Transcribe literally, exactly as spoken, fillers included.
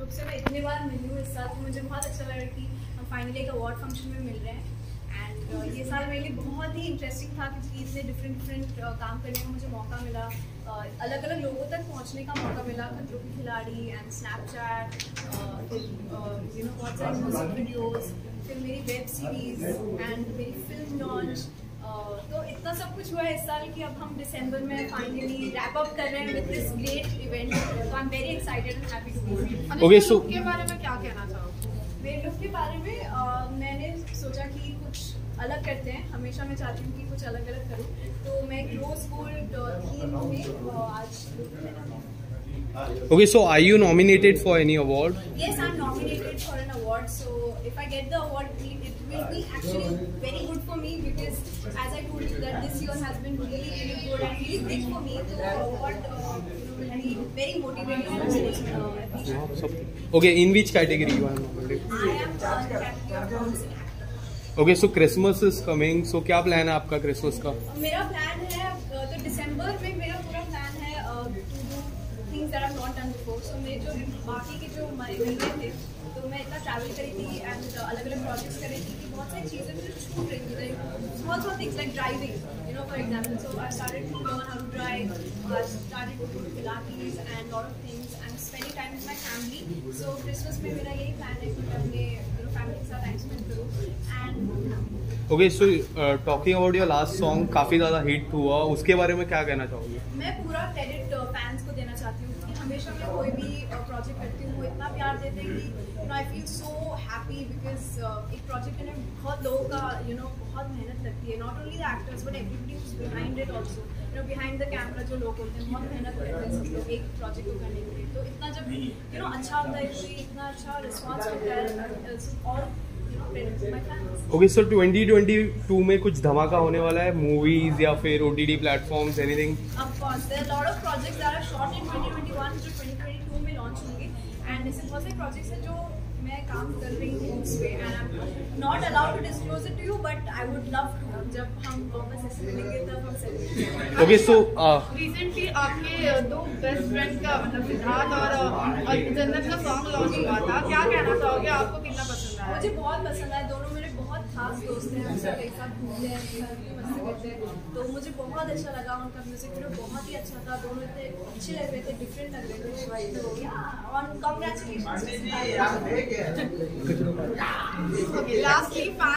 Group से मैं इतनी बार मिली हूँ इस साल, तो मुझे बहुत अच्छा लगा कि हम फाइनली एक अवार्ड फंक्शन में मिल रहे हैं। एंड uh, ये साल मेरे लिए बहुत ही इंटरेस्टिंग था क्योंकि इससे डिफरेंट डिफरेंट uh, काम करने का मुझे मौका मिला, uh, अलग अलग लोगों तक पहुँचने का मौका मिला। खतरों के खिलाड़ी एंड स्नैपचैट, यू नो बहुत सारे म्यूजिक वीडियोज़, फिर मेरी वेब सीरीज एंड मेरी फिल्म लॉन्च। तो इतना सब कुछ हुआ है इस साल कि अब हम दिसंबर में फाइनली रैप अप कर रहे हैं विद दिस ग्रेट इवेंट। तो I am very excited and happy to be here. Okay, so के बारे में क्या कहना चाहोगे? मेरे लुक के बारे में uh, मैंने सोचा कि कुछ अलग करते हैं। हमेशा मैं चाहती हूँ कि कुछ अलग अलग करूँ, तो मैं एक रोज गोल्ड थीम में uh, आज लुक पहना। Okay, so are you nominated for any award? Yes, I'm nominated for an award. So if I get the award, it will be actually very good for me because, as I told you, that this year has been really, really good and really big for me. So the award uh, will be very motivating. Uh, Okay, in which category you are nominated? I am uh, the category of promising actor. Okay, so Christmas is coming. So क्या plan है आपका Christmas का? मेरा plan है तो दिसंबर में मेरा पूरा plan है to do things that I've not done before. So मेरे जो बाकी के जो महीने थे, तो मैं इतना ट्रैवल करी थी एंड अलग अलग प्रोजेक्ट्स कर रही थी कि बहुत सारी चीज़ें मुझे छूट रही थी, like small small things like driving, you know, for example. So I started to learn how to drive, I started to do pilates and lot of things. I am spending time with my family. So Christmas में मेरा यही plan है कि मैं अपने family के साथ time spend करूँ। And okay, so talking about your last song, काफ़ी ज़्यादा हिट हुआ, उसके बारे में क्या कहना चाहोगे? मैं पूरा क्रेडिट फैंस को देना चाहती हूँ कि हमेशा मैं कोई भी प्रोजेक्ट करती हूँ वो इतना प्यार देते हैं कि you know I feel so happy because एक प्रोजेक्ट में बहुत लोगों का यू नो बहुत मेहनत लगती है, not only the actors but everybody who's behind it also, you know behind the camera जो लोग होते हैं बहुत मेहनत करते हैं सब लोग एक प्रोजेक्ट को करने के लिए। तो इतना जब यू नो अच्छा होता है, कोई इतना अच्छा रिस्पॉन्स होता है और okay, so twenty twenty two में कुछ धमाका होने वाला है, मूवीज या फिर OTT platforms, anything? Of course there are lot of projects that are shot in twenty twenty one जो ट्वेंटी ट्वेंटी टू में लॉन्च होंगे एंड ऐसे बहुत सारे प्रोजेक्ट्स हैं जो मैं काम कर रही हूँ उस पे and I am not allowed to disclose it to you but I would love to. जब हम वापस ऐसे मिलेंगे तब हम सेलिब्रेट। ओके, सो रिसेंटली आपके दो बेस्ट फ्रेंड का मतलब सिद्धार्थ और जन्नत का सॉन्ग लॉन्च हुआ था, क्या कहना चाहोगे? आपको कितना पसंद आया? मुझे बहुत पसंद आया। दोनों मेरे बहुत खास दोस्त हैं, हम सब एक साथ घूमते हैं, मस्ती करते हैं, तो मुझे बहुत अच्छा लगा। उनका म्यूजिक वीडियो बहुत ही अच्छा था, दोनों इतने अच्छे लग रहे थे, डिफरेंट लग रहे थे। तो या और कांग्रेचुलेशंस। लास्टली